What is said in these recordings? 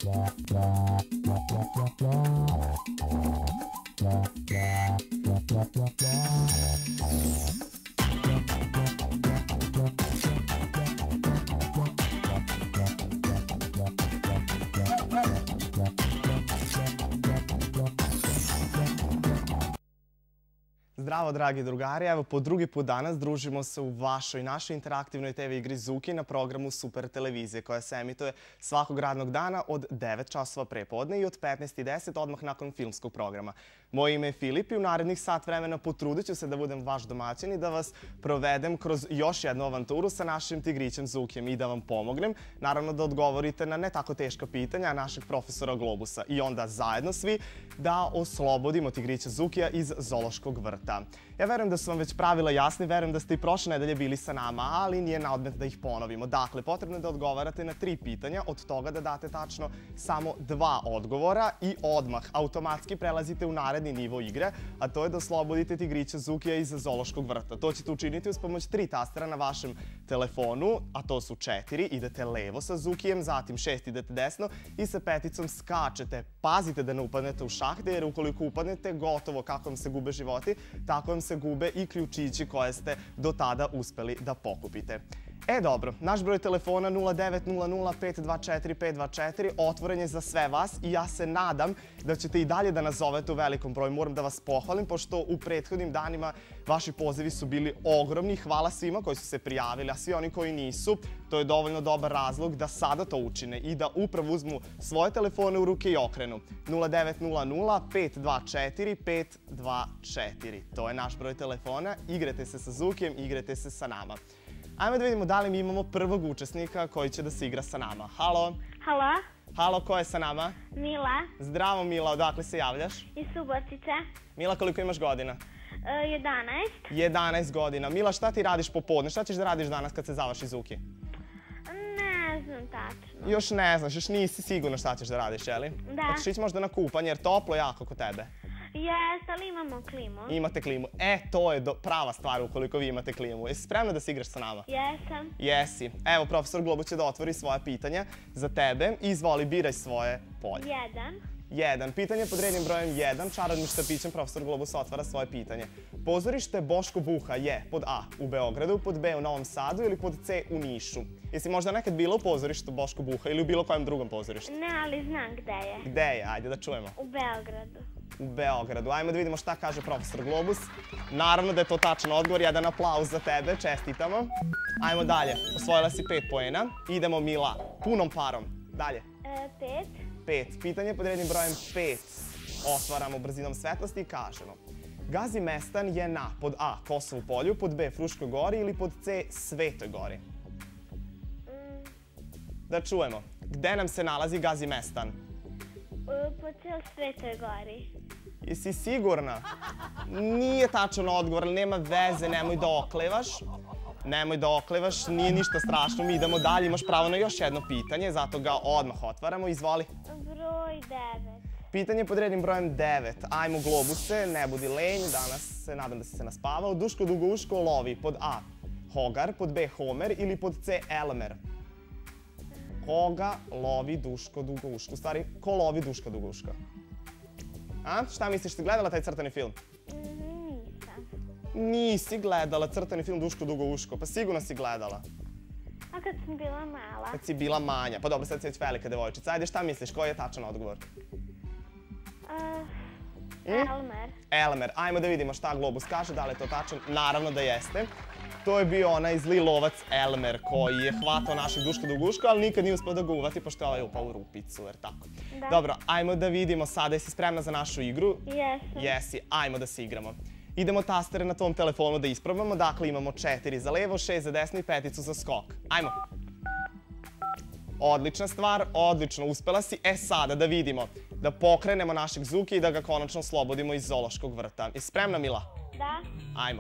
Zdravo, dragi drugari. Evo, po drugi put danas družimo se u vašoj, našoj interaktivnoj TV igri Zuki na programu Super televizije, koja se emituje svakog radnog dana od 9 časova prepodne i od 15:10 odmah nakon filmskog programa. Moje ime je Filip i u narednih sat vremena potrudit ću se da budem vaš domaćin i da vas provedem kroz još jednu avanturu sa našim tigrićem Zukijem i da vam pomognem. Naravno da odgovorite na ne tako teška pitanja našeg profesora Globusa i onda zajedno svi da oslobodimo tigrića Zukija iz zoološkog vrta. Ja verujem da su vam već pravila jasni, verujem da ste i prošle nedelje bili sa nama, ali nije na odmet da ih ponovimo. Dakle, potrebno je da odgovarate na 3 pitanja, od toga da date tačno samo 2 odgovora i odmah automatski prelazite u naredni nivo igre, a to je da oslobodite tigrića Zukija iz zoološkog vrta. To ćete učiniti uz pomoć 3 tastera na vašem telefonu, a to su 4, idete levo sa Zukijem, zatim 6 idete desno i sa 5 skačete. Pazite da ne upadnete u šahte, jer ukoliko upadnete, gotovo, kako vam se gube životi, tako vam se gube i ključići koje ste do tada uspeli da pokupite. Dobro, naš broj telefona 0900-524-524 otvoren je za sve vas i ja se nadam da ćete i dalje da nazovete u velikom broju. Moram da vas pohvalim, pošto u prethodnim danima vaši pozivi su bili ogromni. Hvala svima koji su se prijavili, a svi oni koji nisu, to je dovoljno dobar razlog da sada to učine i da upravo uzmu svoje telefone u ruke i okrenu. 0900-524-524. To je naš broj telefona. Igrajte se sa Zukijem, igrajte se sa nama. Ajmo da vidimo da li mi imamo prvog učesnika koji će da se igra sa nama. Halo? Halo? Halo, ko je sa nama? Mila. Zdravo, Mila, odakle se javljaš? Iz Subotice. Mila, koliko imaš godina? 11. 11 godina. Mila, šta ti radiš popodne? Šta ćeš da radiš danas kad se završi Zuki? Ne znam tačno. Još ne znaš, još nisi sigurno šta ćeš da radiš, je li? Da. Hoćeš ići možda na kupanje, jer toplo jako kod tebe. Jes, ali imamo klimu. Imate klimu. To je prava stvar ukoliko vi imate klimu. Jesi spremna da se igraš sa nama? Jesam. Jesi. Evo, profesor Globus će da otvori svoje pitanja za tebe. Izvoli, biraj svoje polje. 1. Pitanje pod rednim brojem 1. Čarobnim štapićem profesor Globus otvara svoje pitanje. Pozorište Boško Buha je pod A u Beogradu, pod B u Novom Sadu ili pod C u Nišu? Jesi možda nekad bila u pozorištu Boško Buha ili u bilo kojem drugom pozorištu? Ne, ali znam gde je. Gde je? Ajde da čujemo. U Beogradu. U Beogradu. Ajmo da vidimo šta kaže profesor Globus. Naravno da je to tačan odgovor. Jedan aplauz za tebe. Čestitamo. Ajmo dalje. Osvojila si 5 poena. Idemo, Mila. Punom parom. Dalje. 5. Pitanje pod rednim brojem 5. Otvaramo brzinom svetlosti i kažemo. Gazi mestan je na pod A. Kosovu polju, pod B. Fruškoj gori ili pod C. Svetoj gori? Da čujemo. Gde nam se nalazi Gazi mestan? Po cijel Svetoj gori. Jesi sigurna? Nije tačan odgovor, ali nema veze, nemoj da oklevaš. Nemoj da oklevaš, nije ništa strašno, mi idemo dalje, imaš pravo na još jedno pitanje, zato ga odmah otvaramo, izvoli. Broj 9. Pitanje pod rednim brojem 9. Ajmo, Globuse, ne budi lenj, danas se nadam da si se naspavao. Duško Dugouško lovi pod A. Hogar, pod B. Homer ili pod C. Elmer? Koga lovi Duško Dugouško? U stvari, ko lovi Duška Dugouška? Šta misliš, si gledala taj crtani film? Nisam. Nisi gledala crtani film Duško Dugouško, pa sigurno si gledala. A kad sam bila mala? Kad si bila manja, pa dobro, sad si već velika devojčica. Ajde, šta misliš, koji je tačan odgovor? Elmer. Elmer. Ajmo da vidimo šta Globus kaže, da li je to tačan. Naravno da jeste. To je bio onaj zli lovac Elmer koji je hvatao našeg Duška Dugouška, ali nikad nije uspio da ga uvati pošto je ovaj upao u rupicu, jer tako. Dobro, ajmo da vidimo sada, jesi spremna za našu igru? Jesam. Jesi, ajmo da se igramo. Idemo tastere na tom telefonu da isprobamo, dakle imamo 4 za levo, 6 za desno i 5 za skok. Ajmo. Odlična stvar, odlično, uspela si. Sada da vidimo, da pokrenemo našeg Zuki i da ga konačno oslobodimo iz zoološkog vrta. Jesi spremna, Mila? Da. Ajmo.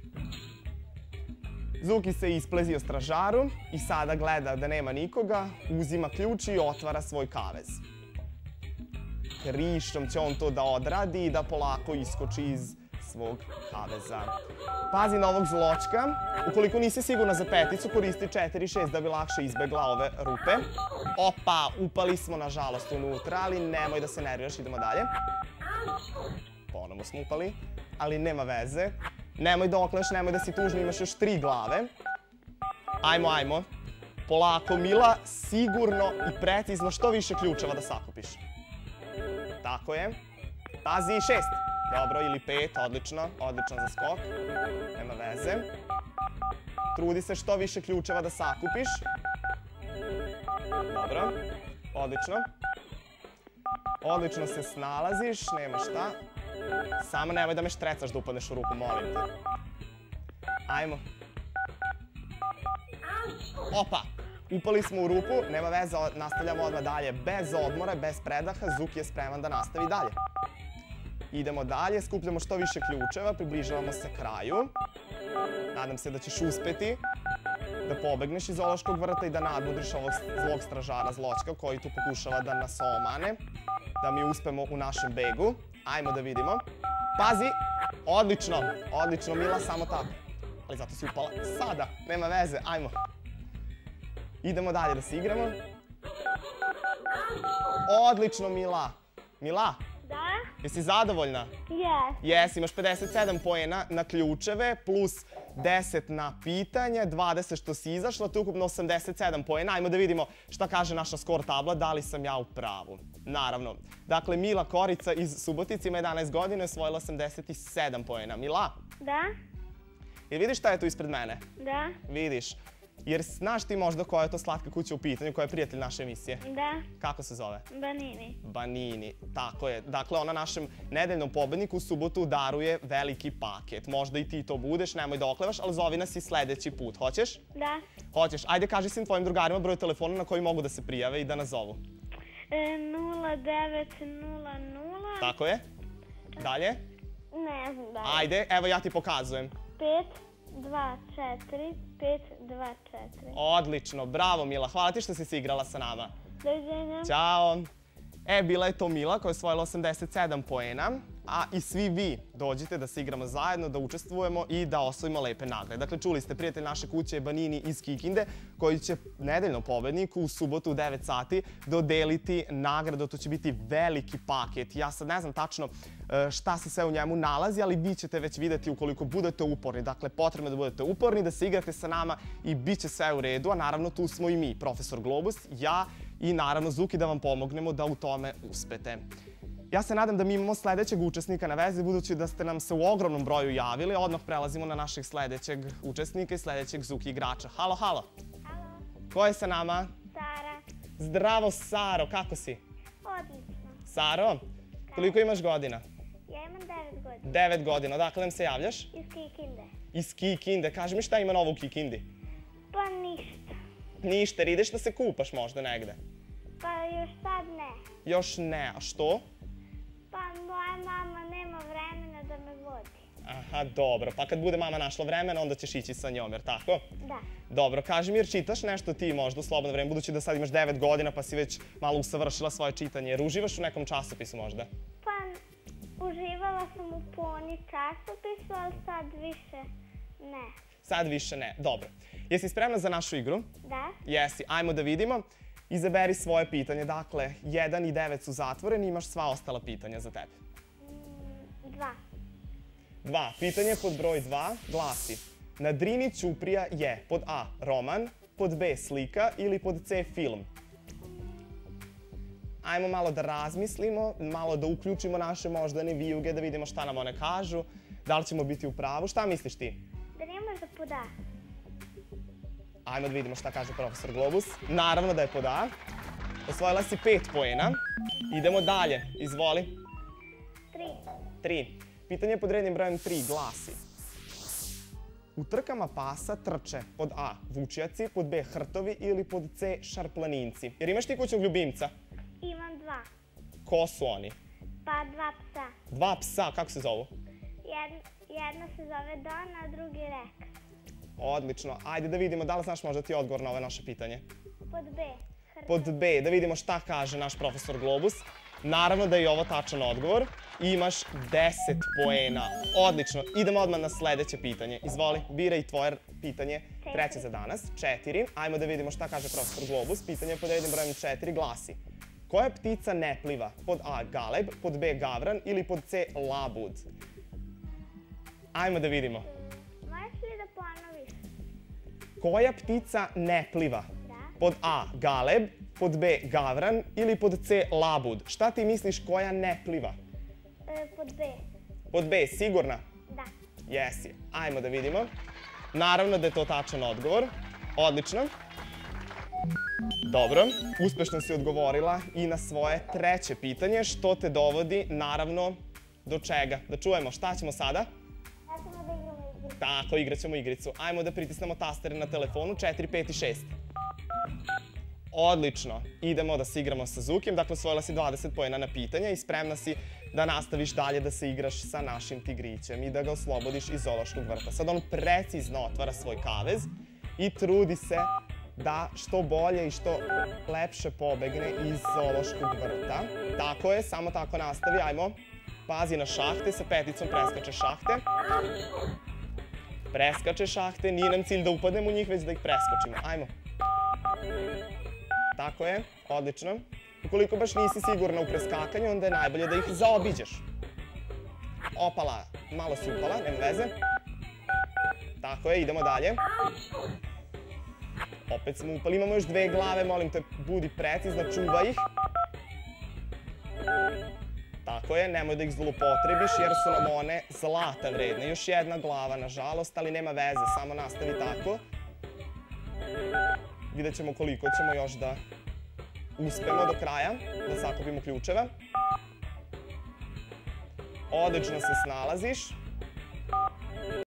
Zuki se isplezio stražaru i sada gleda da nema nikoga, uzima ključ i otvara svoj kavez. Krišom će on to da odradi i da polako iskoči iz svog kaveza. Pazi na ovog zločka. Ukoliko nisi sigurna za peticu, koristi 4-6 da bi lakše izbegla ove rupe. Opa, upali smo nažalost unutra, ali nemoj da se nerviraš, idemo dalje. Ponovo smo upali, ali nema veze. Nemoj da okleneš, nemoj da si tužna, imaš još 3 glave. Ajmo, ajmo. Polako, Mila, sigurno i precizno što više ključeva da sakupiš. Tako je. Pazi, 6. Dobro, ili 5, odlično. Odlično za skok. Nema veze. Trudi se što više ključeva da sakupiš. Dobro. Odlično. Odlično se snalaziš, nema šta. Samo nemoj da me štrecaš da upadneš u ruku, molim te. Ajmo. Opa! Upali smo u rupu, nema veze, nastavljamo odmah dalje bez odmora, bez predaha. Zuki je spreman da nastavi dalje. Idemo dalje, skupljamo što više ključeva, približavamo se kraju. Nadam se da ćeš uspeti da pobegneš iz zoološkog vrta i da nadmudriš ovog zlog stražara zločka koji tu pokušava da nas omane. Da mi uspemo u našem begu. Ajmo da vidimo. Pazi! Odlično! Odlično, Mila, samo tako. Ali zato si upala sada, nema veze, ajmo. Idemo dalje da se igramo. Odlično, Mila. Mila, Da? jesi zadovoljna? Jes. Jesi, imaš 57 poena na ključeve, plus 10 na pitanje, 20 što si izašla, to je ukupno 87 poena. Ajmo da vidimo šta kaže naša skor tabla, da li sam ja u pravu. Naravno. Dakle, Mila Korica iz Subotice ima 11 godina i osvojila 87 poena. Mila, Da? jel vidiš šta je tu ispred mene? Da? Vidiš. Jer znaš ti možda koja je to slatka kuća u pitanju, koja je prijatelj naše emisije? Da? Kako se zove? Banini. Banini, tako je. Dakle, ona našem nedeljnom pobedniku u subotu daruje veliki paket. Možda i ti to budeš, nemoj da oklevaš, ali zovi nas i sledeći put. Hoćeš? Da? Hoćeš. Ajde, kaži svim tvojim drugarima broj telefona na koji mogu da se prijave i da nas zovu. 0900. Tako je. Dalje? Ne znam da. Ajde, evo ja ti pokazujem. 524 524. Odlično, bravo Mila, hvala ti što si se igrala sa nama. Doviđenja. Ćao! Bila je to Mila koja je osvojila 87 poena, a i svi vi dođite da se igramo zajedno, da učestvujemo i da osvojimo lepe nagrade. Dakle, čuli ste, prijatelj naše kuće je Banini iz Kikinde, koji će nedeljnom pobedniku u subotu u 9 sati dodeliti nagradu. To će biti veliki paket. Ja sad ne znam tačno šta se sve u njemu nalazi, ali vi ćete već videti ukoliko budete uporni. Dakle, potrebno je da budete uporni, da se igrate sa nama i bit će sve u redu. A naravno, tu smo i mi, Profesor Globus, ja i naravno Zuki, da vam pomognemo da u tome uspete. Ja se nadam da mi imamo sledećeg učesnika na vezi, budući da ste nam se u ogromnom broju javili. Odmah prelazimo na našeg sledećeg učesnika i sledećeg Zuki igrača. Halo, halo. Halo. Ko je sa nama? Sara. Zdravo, Saro, kako si? Odlično. Saro, koliko imaš godina? Ja imam 9 godina. 9 godina. Odakle nam se javljaš? Iz Kikinde. Iz Kikinde. Kaži mi šta ima novo u Kikindi? Pa ništa. Ništa, jer ideš da se kupaš možda negde? Pa još sad ne. Još ne, a što? Pa moja mama nema vremena da me vodi. Aha, dobro. Pa kad bude mama našla vremena, onda ćeš ići sa njom, jer tako? Da. Dobro, kaži mi, jer čitaš nešto ti možda u slobodno vreme, budući da sad imaš 9 godina pa si već malo usavršila svoje čitanje. Jer uživaš u nekom časopisu možda? Pa uživala sam u Poni časopisu, ali sad više ne. Sad više ne. Dobro. Jesi spremna za našu igru? Da? Jesi. Ajmo da vidimo. Izaberi svoje pitanje. Dakle, 1 i 9 su zatvoreni, imaš sva ostala pitanja za tebe. 2. Pitanje pod broj 2 glasi: na Drini ćuprija je pod A. roman, pod B. slika ili pod C. film? Ajmo malo da razmislimo, malo da uključimo naše moždane vijuge, da vidimo šta nam one kažu, da li ćemo biti u pravu. Šta misliš ti? Da nije možda pod A. Ajmo da vidimo šta kaže Profesor Globus. Naravno da je pod A. Osvojila si 5 poena. Idemo dalje. Izvoli. 3. Pitanje pod rednim brojem 3 glasi: u trkama pasa trče pod A. vučjaci, pod B. hrtovi ili pod C. šarplaninci. Jer imaš ti kućnog ljubimca? Imam 2. Ko su oni? Pa 2 psa. 2 psa, kako se zovu? Jedna se zove Dona, a drugi Rex. Odlično. Ajde da vidimo da li znaš možda ti odgovor na ovo naše pitanje. Pod B. Pod B, da vidimo šta kaže naš Profesor Globus. Naravno da je i ovo tačan odgovor. Imaš 10 poena. Odlično. Idemo odmah na sledeće pitanje. Izvoli, biraj tvoje pitanje. Treće za danas. 4. Ajmo da vidimo šta kaže profesor Globus. Pitanje pod rednim brojem 4 glasi: koja ptica ne pliva? Pod A galeb, pod B gavran ili pod C labud? Ajmo da vidimo. Možeš li da ponoviš? Koja ptica ne pliva? Da. Pod A galeb, pod B gavran ili pod C labud? Šta ti misliš koja ne pliva? Pod B. Pod B, sigurna? Da. Jesi. Ajmo da vidimo. Naravno da je to tačan odgovor. Odlično. Dobro, uspešno si odgovorila i na svoje treće pitanje, što te dovodi, naravno, do čega? Da čujemo, šta ćemo sada? Ja ćemo da igramo igricu. Tako, igrat ćemo igricu. Ajmo da pritisnemo tastere na telefonu, 4, 5 i 6. Odlično. Idemo da se igramo sa Zukijem. Dakle, osvojila si 20 poena na pitanja i spremna si da nastaviš dalje da se igraš sa našim tigrićem i da ga oslobodiš iz zoološkog vrta. Sad on precizno otvara svoj kavez i trudi se da što bolje i što lepše pobegne iz zoološkog vrta. Tako je, samo tako nastavi. Ajmo. Pazi na šahte, sa peticom preskače šahte. Preskače šahte, nije nam cilj da upadnemo u njih, već da ih preskočimo. Ajmo. Tako je, odlično. Ukoliko baš nisi sigurna u preskakanju, onda je najbolje da ih zaobiđeš. Opala, malo si upala, nema veze. Tako je, idemo dalje. Opet smo upali, imamo još 2 glave, molim te, budi precizna, čuvaj ih. Tako je, nemoj da ih zlupotrebiš jer su nam one zlata vredne. Još jedna glava, nažalost, ali nema veze, samo nastavi tako. Vidjet ćemo koliko ćemo još da uspemo do kraja, da sakupimo ključeve. Odlično se snalaziš.